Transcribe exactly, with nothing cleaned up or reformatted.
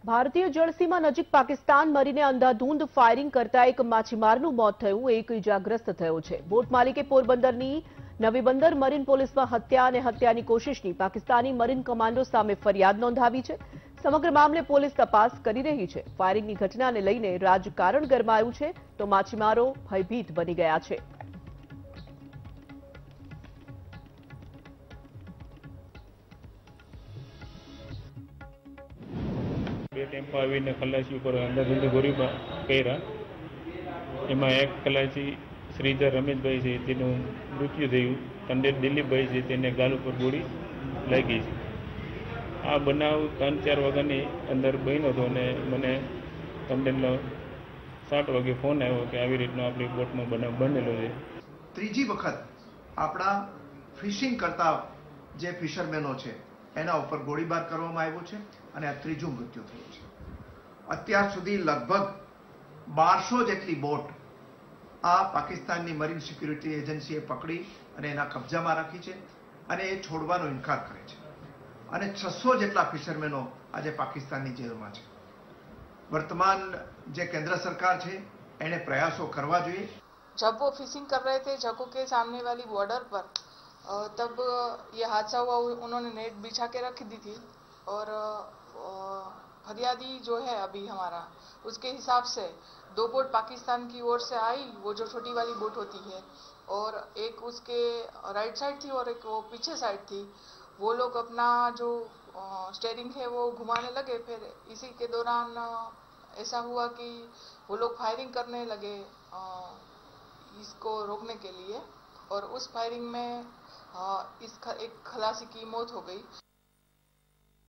ભારતીય જળસીમા નજીક પાકિસ્તાન મરીને અંધાધૂંધ ફાયરિંગ કરતા એક માછીમારનું મોત થયું, એક ઇજાગ્રસ્ત થયો છે। બોટ માલિકે પોરબંદરની નવી બંદર મરીન પોલીસમાં હત્યા અને હત્યાની કોશિશની પાકિસ્તાની મરીન કમાન્ડો સામે ફરિયાદ નોંધાવી છે। સમગ્ર મામલે પોલીસ તપાસ કરી રહી છે। ફાયરિંગની ઘટનાને લઈને રાજકારણ ગરમાયું છે તો માછીમારો ભયભીત બની ગયા છે। બે ટેમ્પો આવીને ખલાસી ઉપર અંધાધૂંધ ગોળીબાર કર્યા। એમાં એક ખલાસી શ્રીધર રમેશભાઈ છે તેનું મૃત્યુ થયું। કંડેર દિલીપભાઈ છે તેને ગાલ ઉપર ગોળી લાગી છે। આ બનાવ ત્રણ ચાર વાગ્યાની અંદર બન્યો હતો અને મને કંડેરનો સાત વાગે ફોન આવ્યો કે આવી રીતનો આપણી બોટમાં બનાવ બનેલો છે। ત્રીજી વખત આપણા ફિશિંગ કરતા જે ફિશરમેનો છે એના ઉપર ગોળીબાર કરવામાં આવ્યો છે અને આ ત્રીજું મૃત્યુ થયું છે। અત્યાર સુધી લગભગ બારસો જેટલી બોટ આ પાકિસ્તાનની મરીન સિક્યુરિટી એજન્સીએ પકડી અને એના કબજામાં રાખી છે અને એ છોડવાનો ઇનકાર કરે છે અને છસો જેટલા ફિશરમેનો આજે પાકિસ્તાનની જેલમાં છે। वर्तमान जो केंद्र सरकार है एने प्रयासों करवा જોઈએ। जब वो फिशिंग कर रहे थे जगो के सामने वाली बॉर्डर पर तब ये हादसा हुआ। उन्होंने नेट बिछा के रख दी थी और फरियादी जो है अभी हमारा उसके हिसाब से दो बोट पाकिस्तान की ओर से आई, वो जो छोटी वाली बोट होती है, और एक उसके राइट साइड थी और एक वो पीछे साइड थी। वो लोग अपना जो स्टेयरिंग है वो घुमाने लगे। फिर इसी के दौरान ऐसा हुआ कि वो लोग फायरिंग करने लगे इसको रोकने के लिए, और उस फायरिंग में इस एक खलासी की मौत हो गई।